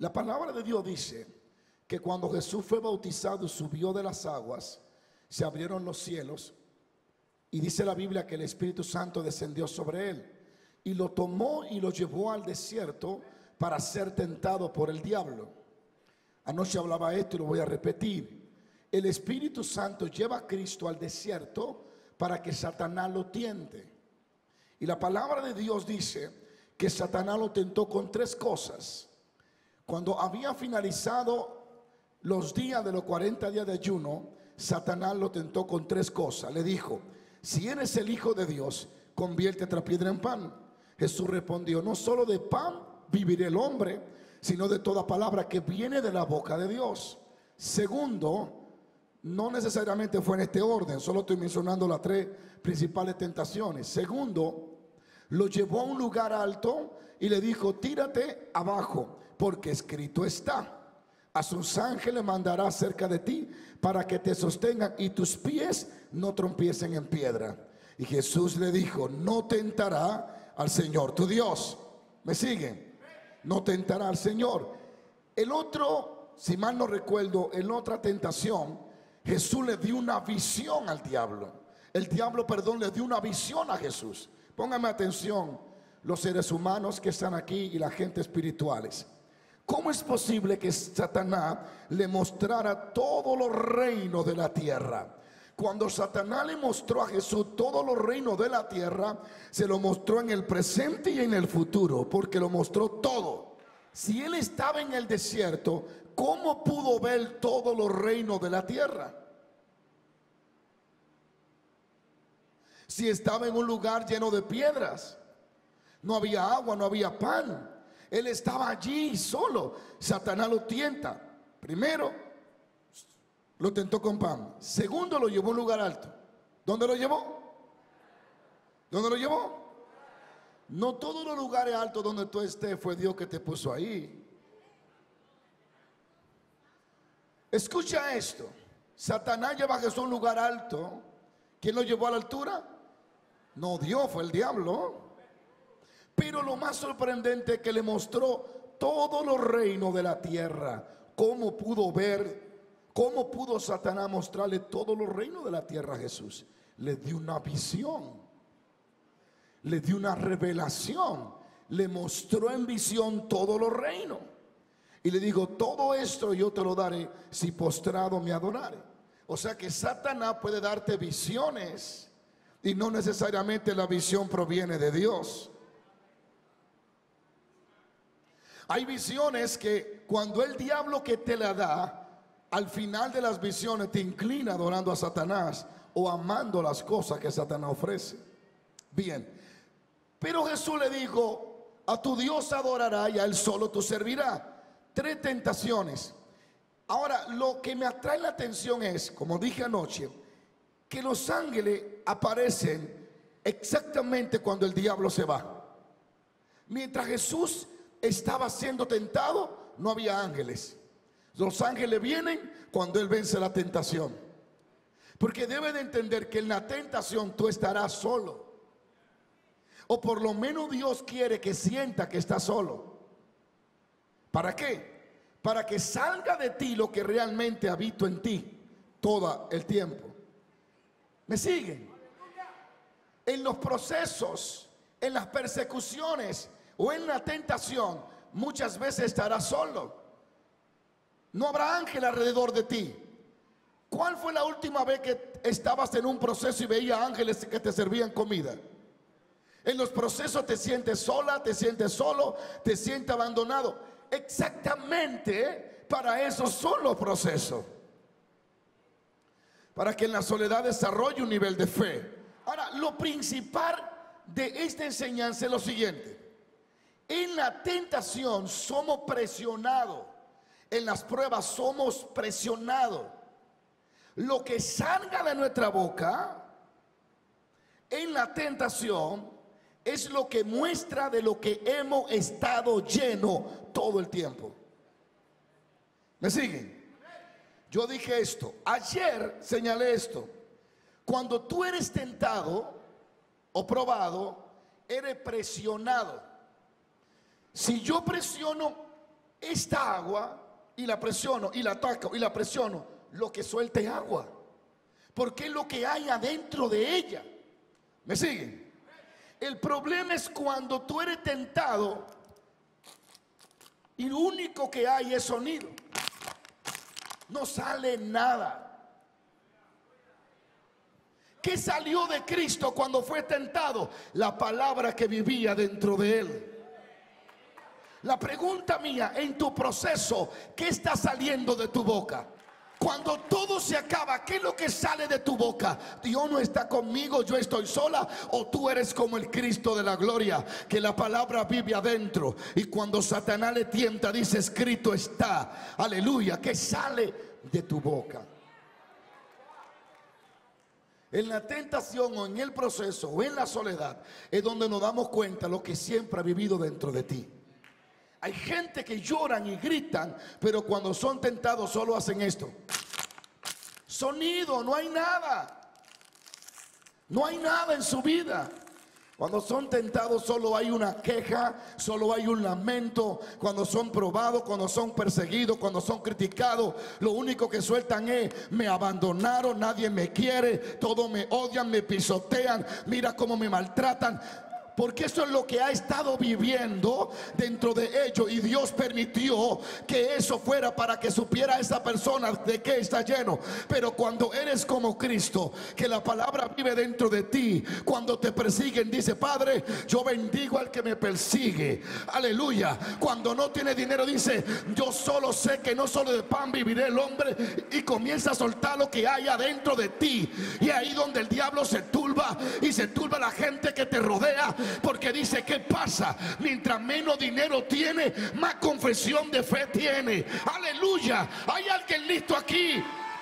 La palabra de Dios dice que cuando Jesús fue bautizado y subió de las aguas, se abrieron los cielos y dice la Biblia que el Espíritu Santo descendió sobre él y lo tomó y lo llevó al desierto para ser tentado por el diablo. Anoche hablaba esto y lo voy a repetir. El Espíritu Santo lleva a Cristo al desierto para que Satanás lo tiente. Y la palabra de Dios dice que Satanás lo tentó con tres cosas. Cuando había finalizado los días de los 40 días de ayuno, Satanás lo tentó con tres cosas. Le dijo: si eres el Hijo de Dios, conviértete la piedra en pan. Jesús respondió: no solo de pan vivirá el hombre, sino de toda palabra que viene de la boca de Dios. Segundo, no necesariamente fue en este orden, solo estoy mencionando las tres principales tentaciones. Segundo, lo llevó a un lugar alto y le dijo: tírate abajo, porque escrito está: a sus ángeles mandará cerca de ti para que te sostengan y tus pies no trompiecen en piedra. Y Jesús le dijo: no tentará al Señor tu Dios. ¿Me siguen? No tentará al Señor. El otro, si mal no recuerdo, en otra tentación, Jesús le dio una visión al diablo. El diablo, perdón, le dio una visión a Jesús. Póngame atención, los seres humanos que están aquí y la gente espirituales. ¿Cómo es posible que Satanás le mostrara todos los reinos de la tierra? Cuando Satanás le mostró a Jesús todos los reinos de la tierra, se lo mostró en el presente y en el futuro, porque lo mostró todo. Si él estaba en el desierto, ¿cómo pudo ver todos los reinos de la tierra? Si estaba en un lugar lleno de piedras, no había agua, no había pan. Él estaba allí solo. Satanás lo tienta. Primero, lo tentó con pan. Segundo, lo llevó a un lugar alto. ¿Dónde lo llevó? ¿Dónde lo llevó? No todos los lugares altos donde tú estés fue Dios que te puso ahí. Escucha esto. Satanás lleva a Jesús a un lugar alto. ¿Quién lo llevó a la altura? No Dios, fue el diablo. Pero lo más sorprendente es que le mostró todos los reinos de la tierra. ¿Cómo pudo ver? ¿Cómo pudo Satanás mostrarle todos los reinos de la tierra a Jesús? Le dio una visión, le dio una revelación, le mostró en visión todos los reinos. Y le dijo: todo esto yo te lo daré si postrado me adorare. O sea que Satanás puede darte visiones y no necesariamente la visión proviene de Dios. Hay visiones que cuando el diablo que te la da, al final de las visiones te inclina adorando a Satanás o amando las cosas que Satanás ofrece. Bien, pero Jesús le dijo: a tu Dios adorará y a él solo tú servirás. Tres tentaciones. Ahora, lo que me atrae la atención es, como dije anoche, que los ángeles aparecen exactamente cuando el diablo se va. Mientras Jesús estaba siendo tentado, no había ángeles. Los ángeles vienen cuando él vence la tentación. Porque debe de entender que en la tentación tú estarás solo. O por lo menos Dios quiere que sienta que estás solo. ¿Para qué? Para que salga de ti lo que realmente habito en ti todo el tiempo. ¿Me siguen? En los procesos, en las persecuciones o en la tentación, muchas veces estarás solo. No habrá ángel alrededor de ti. ¿Cuál fue la última vez que estabas en un proceso y veías ángeles que te servían comida? En los procesos te sientes sola, te sientes solo, te sientes abandonado. Exactamente para eso son los procesos. Para que en la soledad desarrolle un nivel de fe. Ahora, lo principal de esta enseñanza es lo siguiente. En la tentación somos presionados. En las pruebas somos presionados. Lo que salga de nuestra boca en la tentación es lo que muestra de lo que hemos estado llenos todo el tiempo. ¿Me siguen? Yo dije esto. Ayer señalé esto. Cuando tú eres tentado o probado, eres presionado. Si yo presiono esta agua y la presiono y la ataco y la presiono, lo que suelta es agua, porque es lo que hay adentro de ella. ¿Me siguen? El problema es cuando tú eres tentado y lo único que hay es sonido, no sale nada. ¿Qué salió de Cristo cuando fue tentado? La palabra que vivía dentro de él. La pregunta mía, en tu proceso, ¿qué está saliendo de tu boca? Cuando todo se acaba, ¿qué es lo que sale de tu boca? Dios no está conmigo, yo estoy sola. O tú eres como el Cristo de la gloria, que la palabra vive adentro. Y cuando Satanás le tienta, dice: escrito está. Aleluya. ¿Qué sale de tu boca? En la tentación o en el proceso o en la soledad es donde nos damos cuenta lo que siempre ha vivido dentro de ti. Hay gente que lloran y gritan, pero cuando son tentados solo hacen esto. Sonido, no hay nada. No hay nada en su vida. Cuando son tentados solo hay una queja, solo hay un lamento. Cuando son probados, cuando son perseguidos, cuando son criticados, lo único que sueltan es: me abandonaron, nadie me quiere, todos me odian, me pisotean, mira cómo me maltratan. Porque eso es lo que ha estado viviendo dentro de ellos, y Dios permitió que eso fuera para que supiera esa persona de qué está lleno. Pero cuando eres como Cristo, que la palabra vive dentro de ti, cuando te persiguen, dice: Padre, yo bendigo al que me persigue. Aleluya. Cuando no tiene dinero, dice: yo solo sé que no solo de pan vivirá el hombre. Y comienza a soltar lo que hay adentro de ti. Y ahí donde el diablo se turba, y se turba la gente que te rodea, porque dice: ¿qué pasa? Mientras menos dinero tiene, más confesión de fe tiene. Aleluya. ¿Hay alguien listo aquí?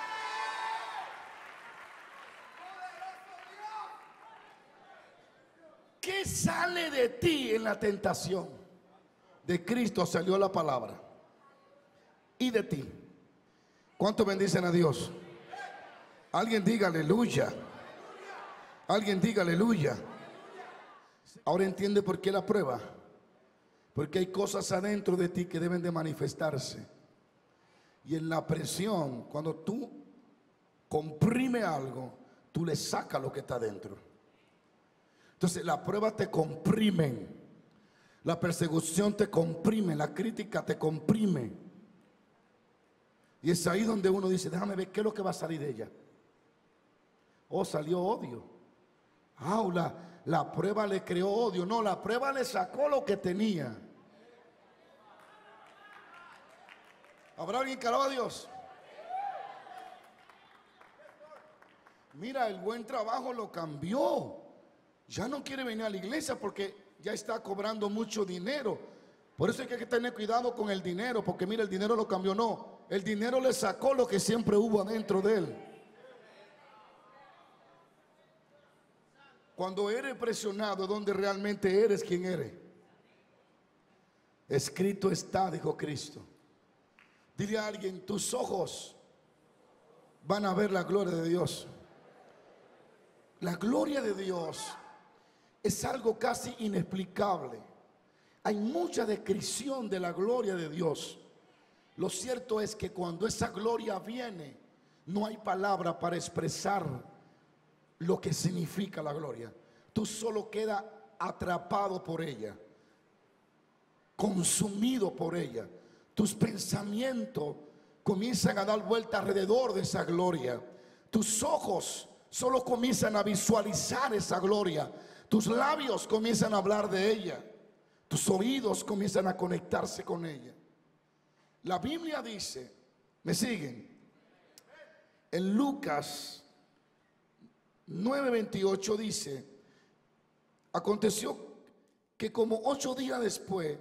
¿Qué sale de ti en la tentación? De Cristo salió la palabra. ¿Y de ti? ¿Cuánto bendicen a Dios? Alguien diga aleluya. Alguien diga aleluya. Ahora entiende por qué la prueba. Porque hay cosas adentro de ti que deben de manifestarse. Y en la presión, cuando tú comprime algo, tú le sacas lo que está dentro. Entonces la prueba te comprimen, la persecución te comprime, la crítica te comprime. Y es ahí donde uno dice: déjame ver qué es lo que va a salir de ella. Oh, salió odio. La prueba le creó odio. No, la prueba le sacó lo que tenía. ¿Habrá alguien que alaba a Dios? Mira, el buen trabajo lo cambió. Ya no quiere venir a la iglesia porque ya está cobrando mucho dinero. Por eso hay que tener cuidado con el dinero, porque mira, el dinero lo cambió. No, el dinero le sacó lo que siempre hubo adentro de él. Cuando eres presionado, donde realmente eres quien eres. Escrito está, dijo Cristo. Dile a alguien: tus ojos van a ver la gloria de Dios. La gloria de Dios es algo casi inexplicable. Hay mucha descripción de la gloria de Dios. Lo cierto es que cuando esa gloria viene, no hay palabra para expresar lo que significa la gloria. Tú solo quedas atrapado por ella, consumido por ella. Tus pensamientos comienzan a dar vuelta alrededor de esa gloria. Tus ojos solo comienzan a visualizar esa gloria. Tus labios comienzan a hablar de ella. Tus oídos comienzan a conectarse con ella. La Biblia dice, ¿me siguen? En Lucas 9:28 dice: aconteció que como 8 días después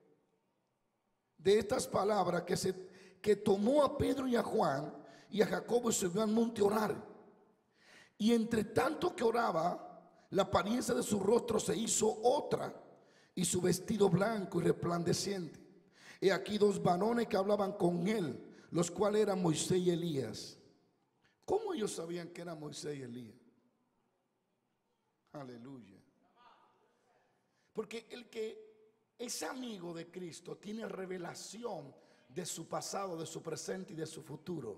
de estas palabras, que tomó a Pedro y a Juan y a Jacobo y subió al monte a orar. Y entre tanto que oraba, la apariencia de su rostro se hizo otra, y su vestido blanco y resplandeciente. He aquí 2 varones que hablaban con él, los cuales eran Moisés y Elías. ¿Cómo ellos sabían que eran Moisés y Elías? Aleluya. Porque el que Ese amigo de Cristo tiene revelación de su pasado, de su presente y de su futuro.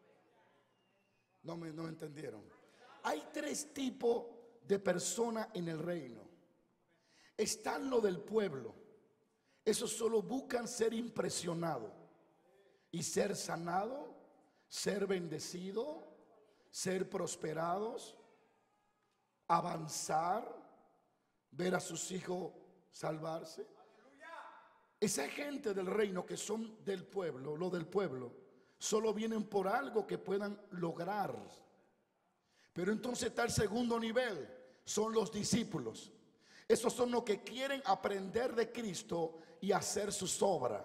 No me entendieron. Hay tres tipos de personas en el reino. Están los del pueblo. Esos solo buscan ser impresionados y ser sanados, ser bendecidos, ser prosperados, avanzar, ver a sus hijos salvarse. Esa gente del reino que son del pueblo, lo del pueblo, solo vienen por algo que puedan lograr. Pero entonces está el segundo nivel, son los discípulos. Esos son los que quieren aprender de Cristo y hacer sus obras.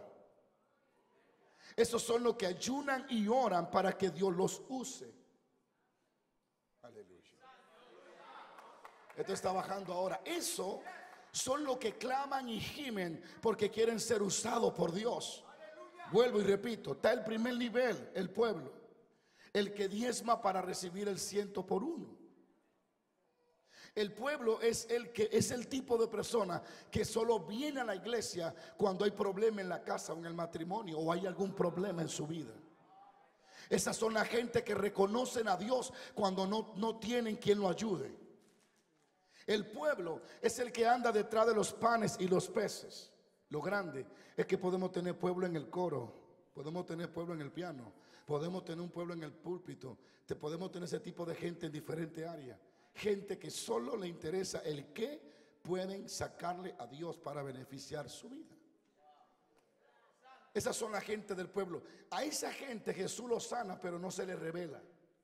Esos son los que ayunan y oran para que Dios los use. Aleluya. Esto está bajando ahora. Eso son los que claman y gimen porque quieren ser usados por Dios. Vuelvo y repito, está el primer nivel, el pueblo, el que diezma para recibir el 100 por 1. El pueblo es el tipo de persona que solo viene a la iglesia cuando hay problema en la casa o en el matrimonio o hay algún problema en su vida. Esas son la gente que reconocen a Dios cuando no tienen quien lo ayude. El pueblo es el que anda detrás de los panes y los peces. Lo grande es que podemos tener pueblo en el coro, podemos tener pueblo en el piano, podemos tener un pueblo en el púlpito, podemos tener ese tipo de gente en diferentes áreas. Gente que solo le interesa el qué pueden sacarle a Dios para beneficiar su vida. Esas son la gente del pueblo. A esa gente Jesús lo sana, pero no se le revela.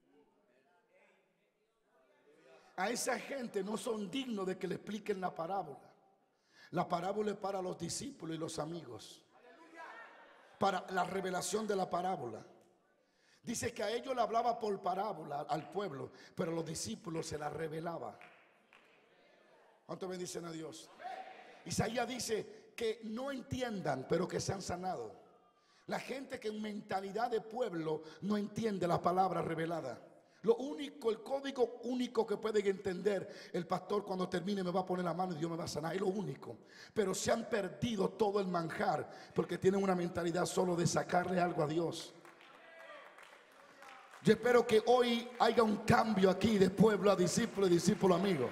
A esa gente no son dignos de que le expliquen la parábola. La parábola es para los discípulos y los amigos, para la revelación de la parábola. Dice que a ellos le hablaba por parábola al pueblo, pero a los discípulos se la revelaba. ¿Cuánto bendicen a Dios? Isaías dice que no entiendan, pero que sean sanados. La gente que en mentalidad de pueblo no entiende la palabra revelada. Lo único, el código único que pueden entender, el pastor cuando termine me va a poner la mano y Dios me va a sanar, es lo único. Pero se han perdido todo el manjar porque tienen una mentalidad solo de sacarle algo a Dios. Yo espero que hoy haya un cambio aquí de pueblo a discípulo y discípulo a amigo.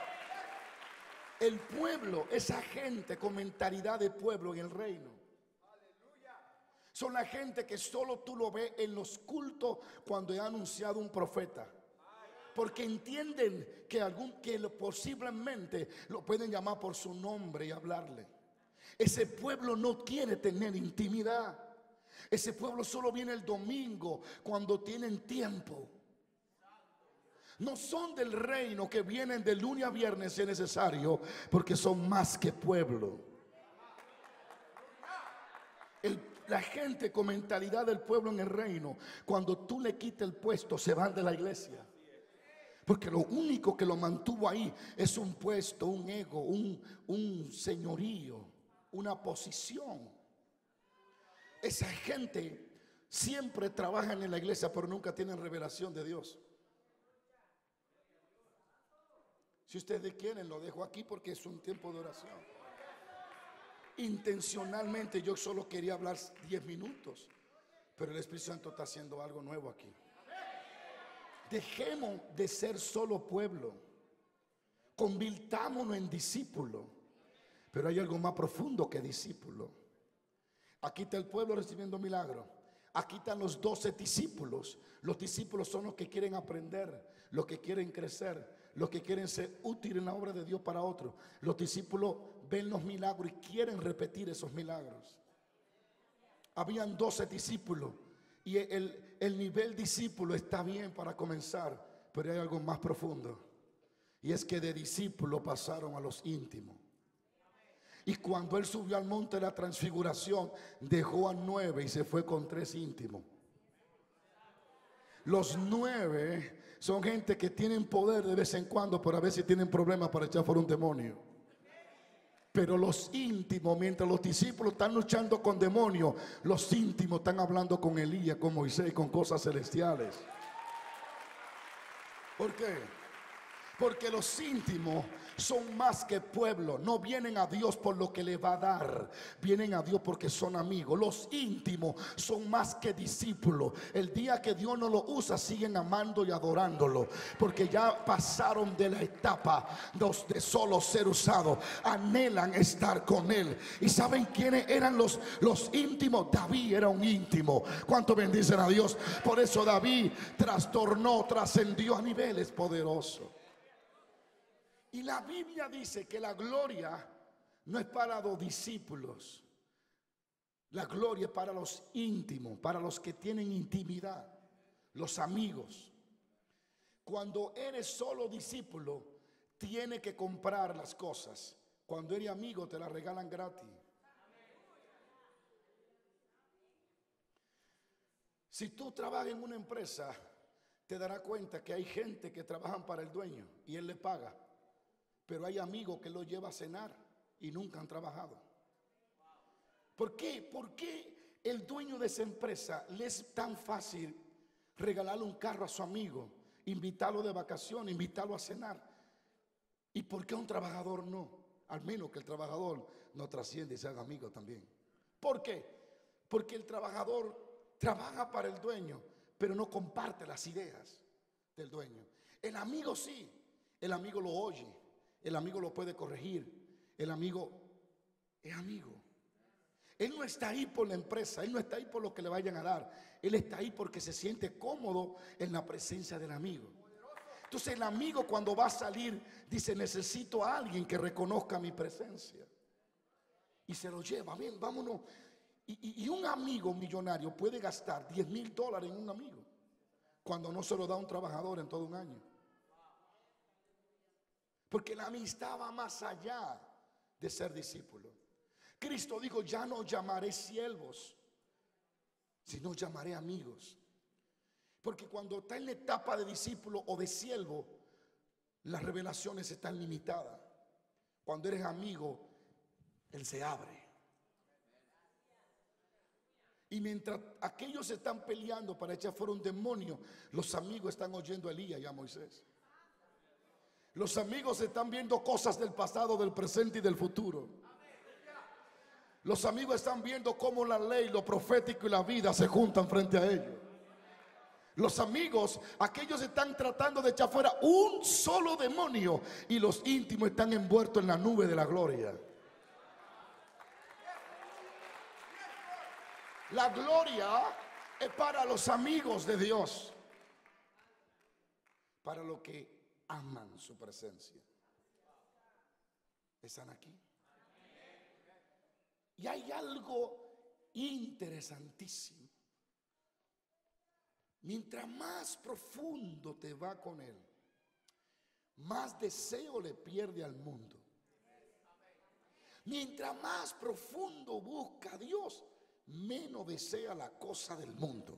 El pueblo, esa gente con mentalidad de pueblo en el reino, son la gente que solo tú lo ves en los cultos cuando he anunciado un profeta. Porque entienden que posiblemente lo pueden llamar por su nombre y hablarle. Ese pueblo no quiere tener intimidad. Ese pueblo solo viene el domingo cuando tienen tiempo. No son del reino que vienen de lunes a viernes si es necesario, porque son más que pueblo. La gente con mentalidad del pueblo en el reino, cuando tú le quitas el puesto, se van de la iglesia. Porque lo único que lo mantuvo ahí es un puesto, un ego, un señorío, una posición. Esa gente siempre trabajan en la iglesia, pero nunca tienen revelación de Dios. Si ustedes quieren, lo dejo aquí porque es un tiempo de oración. Intencionalmente yo solo quería hablar 10 minutos, pero el Espíritu Santo está haciendo algo nuevo aquí. Dejemos de ser solo pueblo, convirtámonos en discípulo. Pero hay algo más profundo que discípulo. Aquí está el pueblo recibiendo milagros. Aquí están los 12 discípulos. Los discípulos son los que quieren aprender, los que quieren crecer, los que quieren ser útiles en la obra de Dios para otros. Los discípulos ven los milagros y quieren repetir esos milagros. Habían 12 discípulos y el nivel discípulo está bien para comenzar, pero hay algo más profundo. Y es que de discípulos pasaron a los íntimos. Y cuando él subió al monte de la transfiguración, dejó a 9 y se fue con 3 íntimos. Los 9 son gente que tienen poder de vez en cuando, pero a veces tienen problemas para echar fuera un demonio. Pero los íntimos, mientras los discípulos están luchando con demonios, los íntimos están hablando con Elías, con Moisés, con cosas celestiales. ¿Por qué? Porque los íntimos son más que pueblo. No vienen a Dios por lo que le va a dar, vienen a Dios porque son amigos. Los íntimos son más que discípulos. El día que Dios no lo usa, siguen amando y adorándolo, porque ya pasaron de la etapa de solo ser usado. Anhelan estar con Él. ¿Y saben quiénes eran los íntimos? David era un íntimo. ¿Cuánto bendicen a Dios? Por eso David trascendió a niveles poderosos. Y la Biblia dice que la gloria no es para los discípulos. La gloria es para los íntimos, para los que tienen intimidad, los amigos. Cuando eres solo discípulo, tienes que comprar las cosas. Cuando eres amigo, te las regalan gratis. Si tú trabajas en una empresa, te darás cuenta que hay gente que trabajan para el dueño y él le paga. Pero hay amigos que lo lleva a cenar y nunca han trabajado. ¿Por qué? ¿Por qué el dueño de esa empresa le es tan fácil regalarle un carro a su amigo, invitarlo de vacaciones, invitarlo a cenar? ¿Y por qué a un trabajador no? Al menos que el trabajador no trasciende y se haga amigo también. ¿Por qué? Porque el trabajador trabaja para el dueño, pero no comparte las ideas del dueño. El amigo sí, el amigo lo oye. El amigo lo puede corregir. El amigo es amigo. Él no está ahí por la empresa. Él no está ahí por lo que le vayan a dar. Él está ahí porque se siente cómodo en la presencia del amigo. Entonces el amigo, cuando va a salir, dice: necesito a alguien que reconozca mi presencia. Y se lo lleva. Bien, vámonos. Y un amigo millonario puede gastar $10,000 en un amigo, cuando no se lo da a un trabajador en todo un año. Porque la amistad va más allá de ser discípulo. Cristo dijo: ya no llamaré siervos, sino llamaré amigos. Porque cuando está en la etapa de discípulo o de siervo, las revelaciones están limitadas. Cuando eres amigo, Él se abre. Y mientras aquellos están peleando para echar fuera un demonio, los amigos están oyendo a Elías y a Moisés. Los amigos están viendo cosas del pasado, del presente y del futuro. Los amigos están viendo cómo la ley, lo profético y la vida se juntan frente a ellos. Los amigos, aquellos están tratando de echar fuera un solo demonio, y los íntimos están envueltos en la nube de la gloria. La gloria es para los amigos de Dios, para los que aman su presencia. ¿Están aquí? Y hay algo interesantísimo. Mientras más profundo te va con Él, más deseo le pierde al mundo. Mientras más profundo busca a Dios, menos desea la cosa del mundo.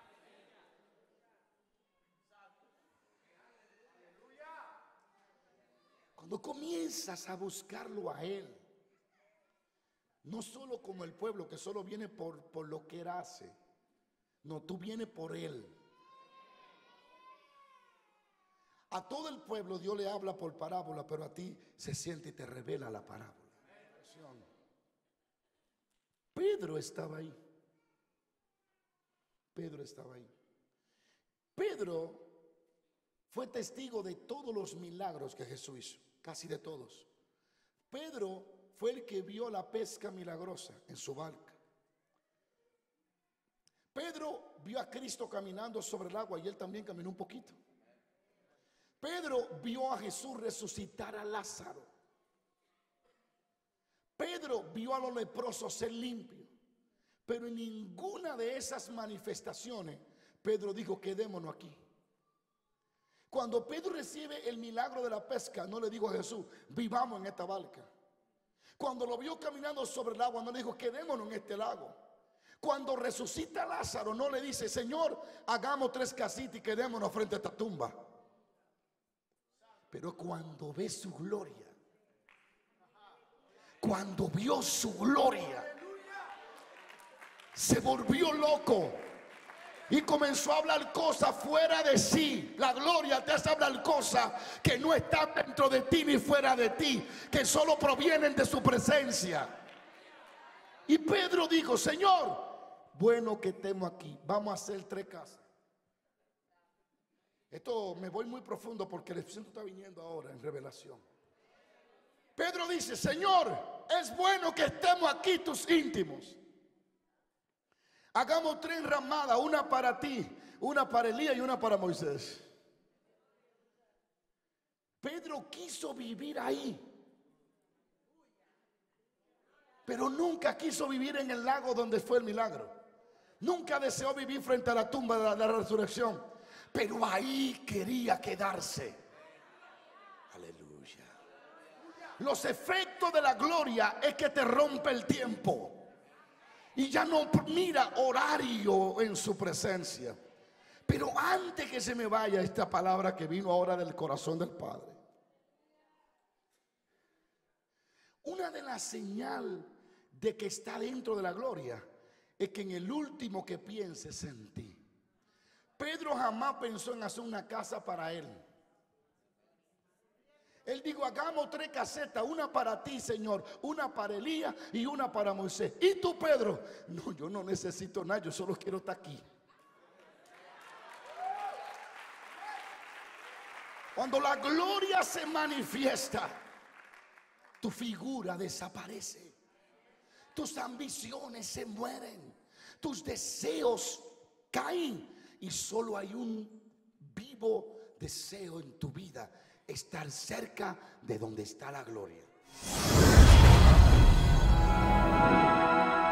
Cuando comienzas a buscarlo a Él, no solo como el pueblo que solo viene por lo que Él hace. No, tú vienes por Él. A todo el pueblo Dios le habla por parábola, pero a ti se siente y te revela la parábola. Pedro estaba ahí. Pedro estaba ahí. Pedro fue testigo de todos los milagros que Jesús hizo, casi de todos. Pedro fue el que vio la pesca milagrosa en su barca. Pedro vio a Cristo caminando sobre el agua y él también caminó un poquito. Pedro vio a Jesús resucitar a Lázaro. Pedro vio a los leprosos ser limpios. Pero en ninguna de esas manifestaciones Pedro dijo: quedémonos aquí. Cuando Pedro recibe el milagro de la pesca, no le dijo a Jesús: vivamos en esta barca. Cuando lo vio caminando sobre el agua, no le dijo: quedémonos en este lago. Cuando resucita a Lázaro, no le dice: Señor, hagamos 3 casitas y quedémonos frente a esta tumba. Pero cuando ve su gloria, cuando vio su gloria, se volvió loco. Y comenzó a hablar cosas fuera de sí. La gloria te hace hablar cosas que no están dentro de ti ni fuera de ti, que solo provienen de su presencia. Y Pedro dijo: Señor, bueno que estemos aquí, vamos a hacer 3 casas. Esto me voy muy profundo porque el Espíritu está viniendo ahora en revelación. Pedro dice: Señor, es bueno que estemos aquí tus íntimos. Hagamos 3 enramadas, una para ti, una para Elías y una para Moisés. Pedro quiso vivir ahí, pero nunca quiso vivir en el lago donde fue el milagro. Nunca deseó vivir frente a la tumba de la resurrección, pero ahí quería quedarse. Aleluya. Los efectos de la gloria es que te rompe el tiempo y ya no mira horario en su presencia. Pero antes que se me vaya esta palabra que vino ahora del corazón del Padre, una de las señales de que está dentro de la gloria es que en el último que pienses en ti. Pedro jamás pensó en hacer una casa para él. Él dijo: hagamos 3 casetas, una para ti, Señor, una para Elías y una para Moisés. ¿Y tú, Pedro? No, yo no necesito nada, yo solo quiero estar aquí. Cuando la gloria se manifiesta, tu figura desaparece, tus ambiciones se mueren, tus deseos caen y solo hay un vivo deseo en tu vida: estar cerca de donde está la gloria.